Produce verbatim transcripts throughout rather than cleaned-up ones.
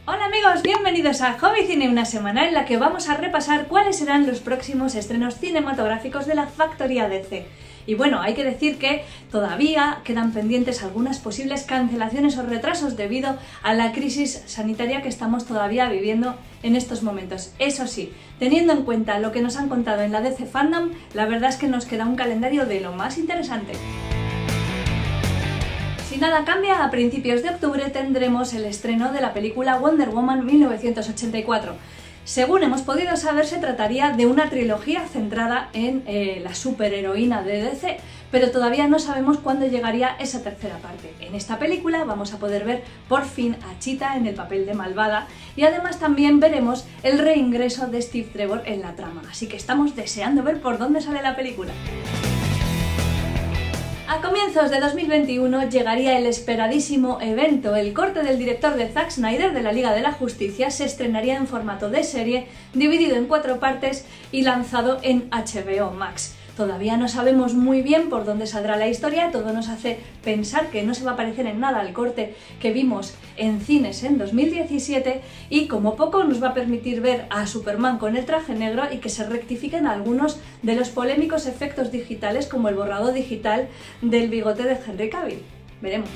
Hola amigos, bienvenidos a Hobby Cine, una semana en la que vamos a repasar cuáles serán los próximos estrenos cinematográficos de la factoría D C. Y bueno, hay que decir que todavía quedan pendientes algunas posibles cancelaciones o retrasos debido a la crisis sanitaria que estamos todavía viviendo en estos momentos. Eso sí, teniendo en cuenta lo que nos han contado en la D C Fandom, la verdad es que nos queda un calendario de lo más interesante. Si nada cambia, a principios de octubre tendremos el estreno de la película Wonder Woman mil novecientos ochenta y cuatro. Según hemos podido saber, se trataría de una trilogía centrada en eh, la superheroína de D C, pero todavía no sabemos cuándo llegaría esa tercera parte. En esta película vamos a poder ver por fin a Cheetah en el papel de malvada y además también veremos el reingreso de Steve Trevor en la trama, así que estamos deseando ver por dónde sale la película. A comienzos de dos mil veintiuno llegaría el esperadísimo evento. El corte del director de Zack Snyder de la Liga de la Justicia se estrenaría en formato de serie, dividido en cuatro partes y lanzado en H B O Max. Todavía no sabemos muy bien por dónde saldrá la historia, todo nos hace pensar que no se va a parecer en nada al corte que vimos en cines en dos mil diecisiete y como poco nos va a permitir ver a Superman con el traje negro y que se rectifiquen algunos de los polémicos efectos digitales como el borrado digital del bigote de Henry Cavill. Veremos.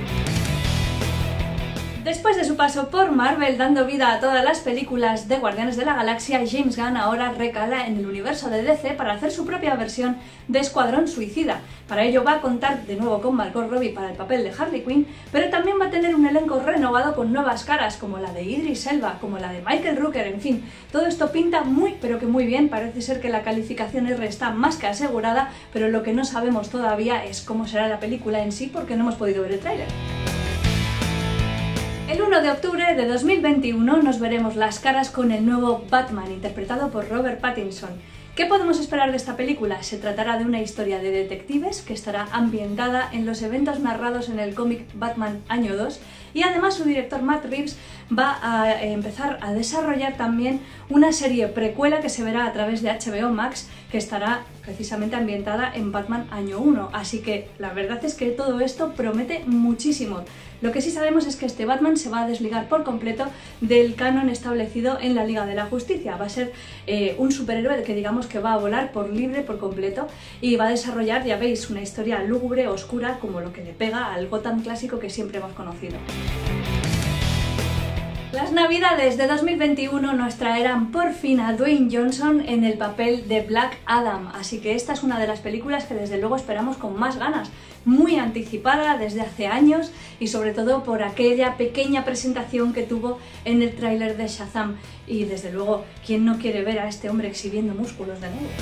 Después de su paso por Marvel dando vida a todas las películas de Guardianes de la Galaxia, James Gunn ahora recala en el universo de D C para hacer su propia versión de Escuadrón Suicida. Para ello va a contar de nuevo con Margot Robbie para el papel de Harley Quinn, pero también va a tener un elenco renovado con nuevas caras como la de Idris Elba, como la de Michael Rooker, en fin, todo esto pinta muy pero que muy bien. Parece ser que la calificación R está más que asegurada, pero lo que no sabemos todavía es cómo será la película en sí porque no hemos podido ver el tráiler. El uno de octubre de dos mil veintiuno nos veremos las caras con el nuevo Batman, interpretado por Robert Pattinson. ¿Qué podemos esperar de esta película? Se tratará de una historia de detectives que estará ambientada en los eventos narrados en el cómic Batman Año dos y además su director Matt Reeves va a empezar a desarrollar también una serie precuela que se verá a través de H B O Max que estará precisamente ambientada en Batman Año uno, así que la verdad es que todo esto promete muchísimo. Lo que sí sabemos es que este Batman se va a desligar por completo del canon establecido en la Liga de la Justicia. Va a ser eh, un superhéroe que digamos que va a volar por libre, por completo, y va a desarrollar, ya veis, una historia lúgubre, oscura, como lo que le pega al Gotham clásico que siempre hemos conocido. Las navidades de dos mil veintiuno nos traerán por fin a Dwayne Johnson en el papel de Black Adam, así que esta es una de las películas que desde luego esperamos con más ganas, muy anticipada desde hace años y sobre todo por aquella pequeña presentación que tuvo en el tráiler de Shazam y desde luego, ¿quién no quiere ver a este hombre exhibiendo músculos de nuevo?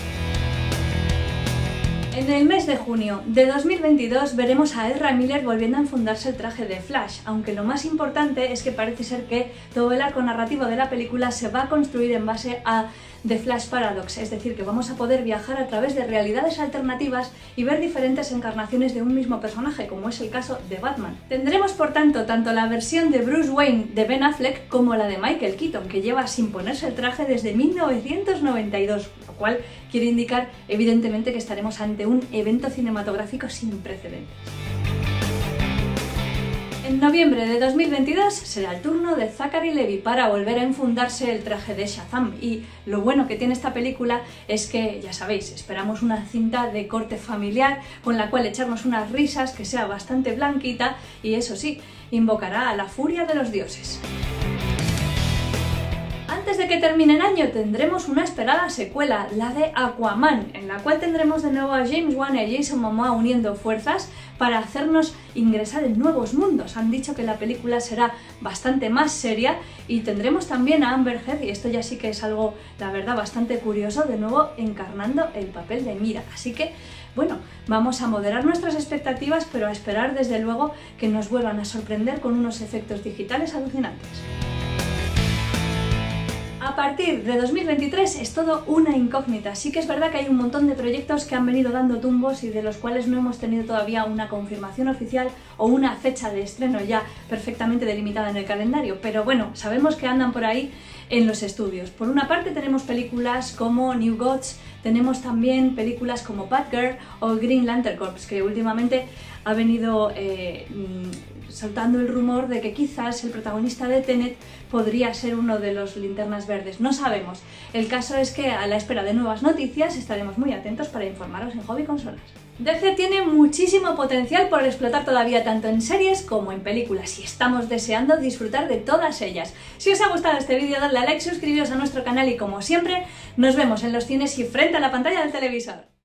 En el mes de junio de dos mil veintidós veremos a Ezra Miller volviendo a enfundarse el traje de Flash, aunque lo más importante es que parece ser que todo el arco narrativo de la película se va a construir en base a The Flash Paradox, es decir, que vamos a poder viajar a través de realidades alternativas y ver diferentes encarnaciones de un mismo personaje, como es el caso de Batman. Tendremos, por tanto, tanto la versión de Bruce Wayne de Ben Affleck como la de Michael Keaton, que lleva sin ponerse el traje desde mil novecientos noventa y dos, lo cual quiere indicar, evidentemente, que estaremos ante un evento cinematográfico sin precedentes. En noviembre de dos mil veintidós será el turno de Zachary Levi para volver a enfundarse el traje de Shazam y lo bueno que tiene esta película es que, ya sabéis, esperamos una cinta de corte familiar con la cual echarnos unas risas, que sea bastante blanquita y eso sí, invocará a la furia de los dioses. Antes de que termine el año tendremos una esperada secuela, la de Aquaman, en la cual tendremos de nuevo a James Wan y a Jason Momoa uniendo fuerzas para hacernos ingresar en nuevos mundos. Han dicho que la película será bastante más seria y tendremos también a Amber Heard, y esto ya sí que es algo, la verdad, bastante curioso, de nuevo encarnando el papel de Mira. Así que, bueno, vamos a moderar nuestras expectativas, pero a esperar desde luego que nos vuelvan a sorprender con unos efectos digitales alucinantes. A partir de dos mil veintitrés es todo una incógnita. Sí que es verdad que hay un montón de proyectos que han venido dando tumbos y de los cuales no hemos tenido todavía una confirmación oficial o una fecha de estreno ya perfectamente delimitada en el calendario, pero bueno, sabemos que andan por ahí en los estudios. Por una parte tenemos películas como New Gods, tenemos también películas como Batgirl o Green Lantern Corps, que últimamente ha venido eh, soltando el rumor de que quizás el protagonista de Tenet podría ser uno de los Linternas Verdes. No sabemos. El caso es que a la espera de nuevas noticias estaremos muy atentos para informaros en Hobby Consolas. D C tiene muchísimo potencial por explotar todavía tanto en series como en películas y estamos deseando disfrutar de todas ellas. Si os ha gustado este vídeo, dadle a like, suscribiros a nuestro canal y como siempre, nos vemos en los cines y frente a la pantalla del televisor.